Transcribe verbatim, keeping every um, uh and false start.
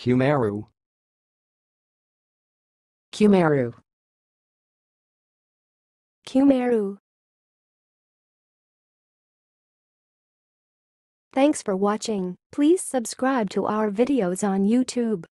cumaru, cumaru, cumaru. Thanks for watching. Please subscribe to our videos on YouTube.